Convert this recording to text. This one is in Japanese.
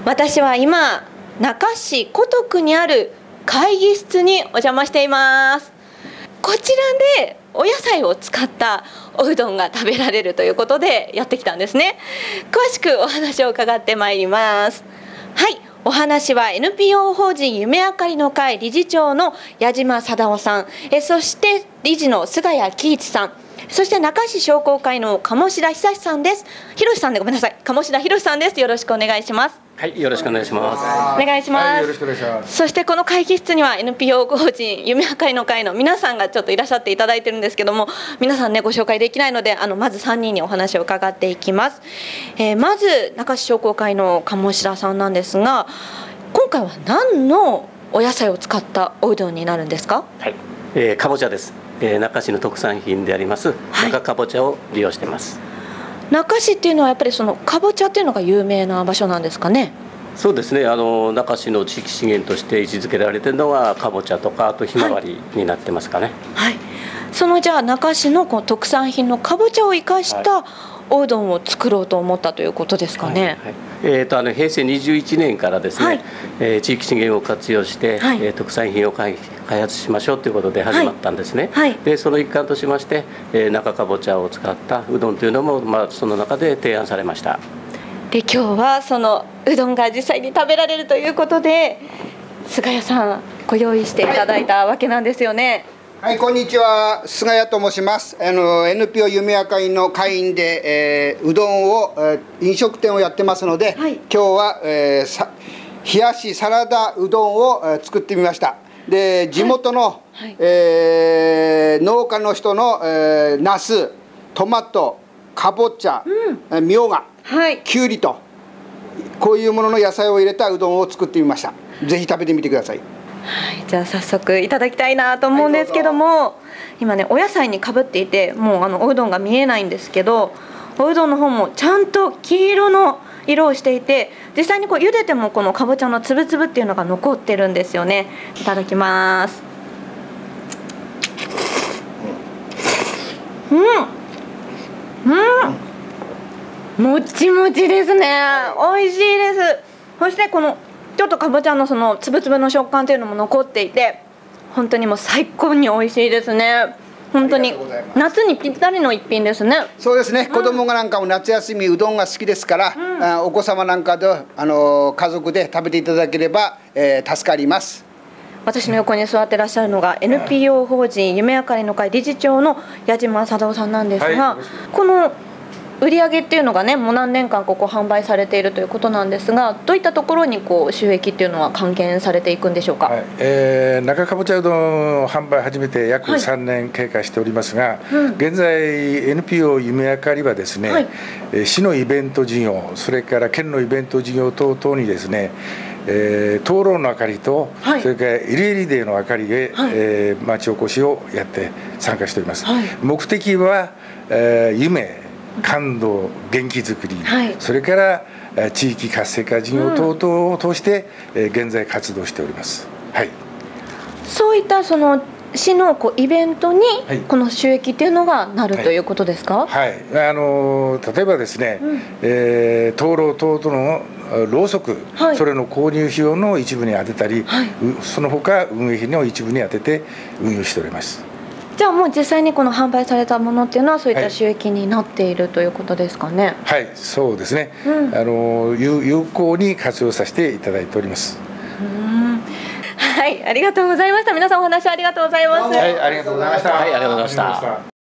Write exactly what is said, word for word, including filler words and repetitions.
私は今那珂市古徳にある会議室にお邪魔しています。こちらでお野菜を使ったおうどんが食べられるということでやってきたんですね。詳しくお話を伺ってまいります。はい、お話は エヌピーオー 法人夢あかりの会理事長の矢島貞夫さん、えそして理事の菅谷喜一さん、そして那珂市商工会の鴨志田久さんです。広さんでごめんなさい、鴨志田広さんです。よろしくお願いします。 はい、よろしくお願いします。 お願いします。 はい、よろしくお願いします。 そしてこの会議室には エヌピーオー 法人夢あかりの会の皆さんがちょっといらっしゃっていただいてるんですけども、皆さんねご紹介できないので、あのまずさんにんにお話を伺っていきます。えー、まず那珂市商工会の鴨志田さんなんですが、今回は何のお野菜を使ったおうどんになるんですか？ はい、えー、かぼちゃです。えー、那珂市の特産品であります中かぼちゃを利用しています。 那珂市っていうのはやっぱりそのかぼちゃっていうのが有名な場所なんですかね？ そうですね、あの那珂市の地域資源として位置づけられているのはかぼちゃとか、あとひまわりになってますかね。 はい、はい、そのじゃあ那珂市のこの特産品のかぼちゃを生かしたおうどんを作ろうと思ったということですかね。はいはい、 えー、とあの平成にじゅういちねんからですね、はい、えー、地域資源を活用して、はい、えー、特産品を開発しましょうということで始まったんですね。はいはい、でその一環としまして、えー、中かぼちゃを使ったうどんというのも、まあ、その中で提案されました。 で今日はそのうどんが実際に食べられるということで、菅谷さんご用意していただいたわけなんですよね。 はい、はい、こんにちは、菅谷と申します。あの エヌピーオー 夢あかりの会員で、えー、うどんを、えー、飲食店をやってますので、はい、今日は、えー、さ冷やしサラダうどんを、えー、作ってみました。で地元の、はいはい、えー、農家の人の、えー、ナス、トマト、かぼちゃ、うん、みょうが、はい、きゅうりとこういうものの野菜を入れたうどんを作ってみました。ぜひ食べてみてください。 はい、じゃあ早速いただきたいなと思うんですけども、はい、今ねお野菜にかぶっていてもうあのおうどんが見えないんですけど、おうどんの方もちゃんと黄色の色をしていて、実際にこう茹でてもこのかぼちゃのつぶつぶっていうのが残ってるんですよね。いただきます。うんうん、もちもちですね。美味しいです。そしてこのちょっとかぼちゃのそのつぶつぶの食感っていうのも残っていて、本当にもう最高に美味しいですね。本当に夏にぴったりの一品ですね。 そうですね、うん、子供がなんかも夏休みうどんが好きですから、うん、あお子様なんかであの家族で食べていただければ、えー、助かります。 私の横に座ってらっしゃるのが エヌピーオー 法人夢あかりの会理事長の矢島貞夫さんなんですが、はい、この売り上げっていうのがねもう何年間ここ販売されているということなんですが、どういったところにこう収益っていうのは還元されていくんでしょうか？ はい、えー、中かぼちゃうどんを販売始めて約さんねん経過しておりますが、はい、うん、現在 エヌピーオー 夢あかりはですね、はい、市のイベント事業、それから県のイベント事業等々にですね、えー、灯籠の明かりと、はい、それから エルイーディー の明かりで、はい、えー、町おこしをやって参加しております。はい、目的は、えー、夢、感動、元気づくり、はい、それから地域活性化事業等々を通して、うん、現在活動しております。はい、 そういったその市のこうイベントにこの収益っていうのがなる、はい、ということですか？ はい、はい、あの例えばですね、うん、えー、灯籠等々のろうそく、はい、それの購入費用の一部に充てたり、はい、その他運営費の一部に充てて運用しております。 じゃあもう実際にこの販売されたものっていうのはそういった収益になっている、はい、ということですかね？ はい、そうですね、うん、あの有効に活用させていただいております。 うん、はい、ありがとうございました。皆さんお話ありがとうございます。 はい、ありがとうございました。 はい、ありがとうございました。